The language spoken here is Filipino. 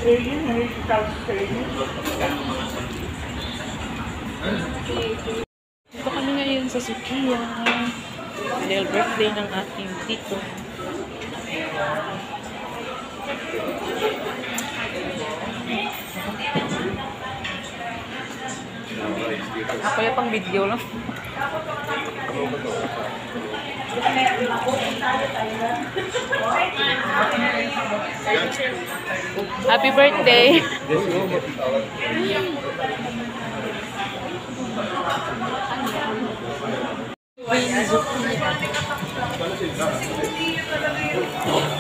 Dito kami ngayon sa Sukiya. Dahil birthday ng aking tito. Ako yung pang video lang. Happy birthday! Queen Zuki.